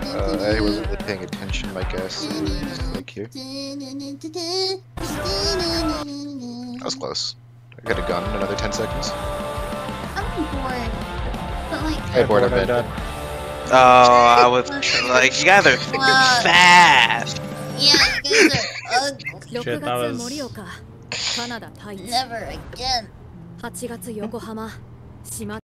I wasn't really paying attention, my guess is like here. That was close. I could have gone in another 10 seconds. I'm bored. But like... Hey, bored, I'm dead. Oh, I was like, you guys are fast! Yeah, you guys are ugly. Shit, that was... Never again.